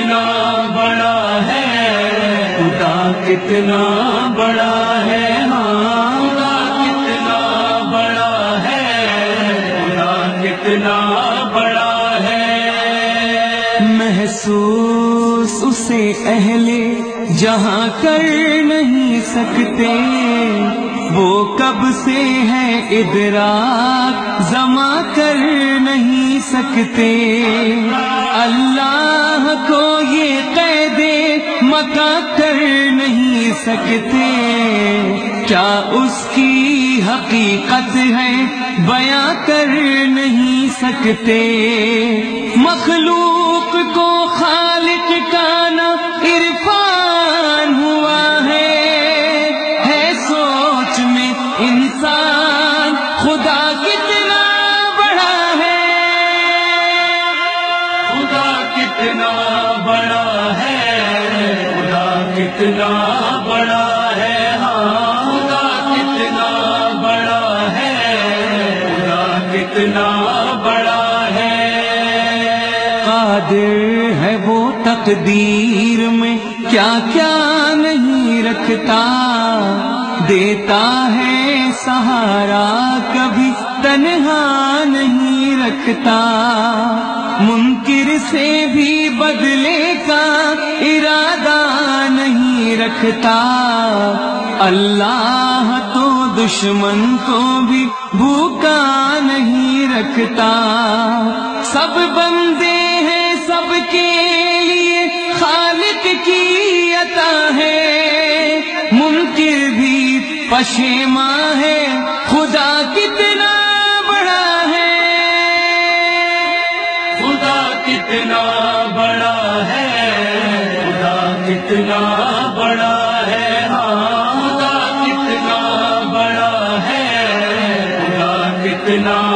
کتنا بڑا ہے، خدا کتنا بڑا ہے، ہاں خدا کتنا بڑا ہے، خدا کتنا بڑا ہے۔ محسوس اسے اہل جہاں کر نہیں سکتے، وہ کب سے ہے ادراک زماں کر نہیں سکتے۔ اللہ کو یہ قید مکہ کر نہیں سکتے، کیا اس کی حقیقت ہے بیاں کر نہیں سکتے۔ مخلوق کو خالق کا نہ عرفان ہوا ہے سوچ میں انسان خدا کتنا بڑا ہے، خدا کتنا بڑا ہے، خدا کتنا بڑا ہے، ہاں خدا کتنا بڑا ہے، خدا کتنا بڑا ہے۔ قادر ہے وہ تقدیر میں کیا کیا نہیں رکھتا، دیتا ہے سہارا کبھی تنہا نہیں رکھتا، منکر سے بھی بدلے کا ارادہ نہیں رکھتا، اللہ تو دشمن کو بھی بھوکا نہیں رکھتا۔ سب بندے ہیں سب کے لیے خالق کی عطا ہے، منکر بھی پشیماں ہے خدا کتنا بڑا ہے، خدا کتنا بڑا ہے، خدا کتنا بڑا ہے، ہاں خدا کتنا بڑا ہے، خدا کتنا